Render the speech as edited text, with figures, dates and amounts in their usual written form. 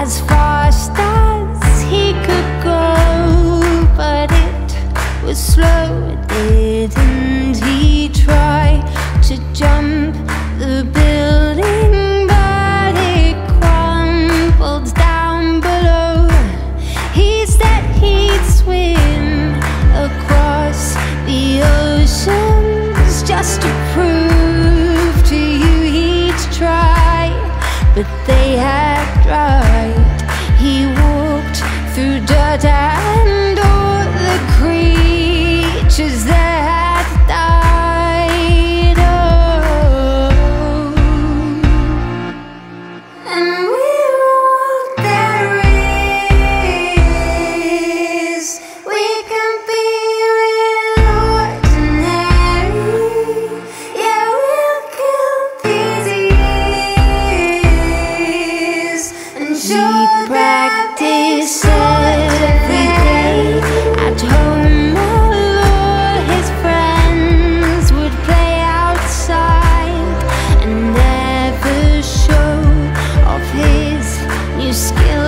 as fast as he could go, but it was slow. Didn't he try to jump the building, but it crumbled down below. He said he'd swim across the oceans just to prove to you he'd try, but they had dried. He walked through dirt and all the creatures that had died. Oh, and we walked there is. We can be real ordinary. Yeah, we'll kill disease and show practice every day at home. All his friends would play outside and never show off his new skill.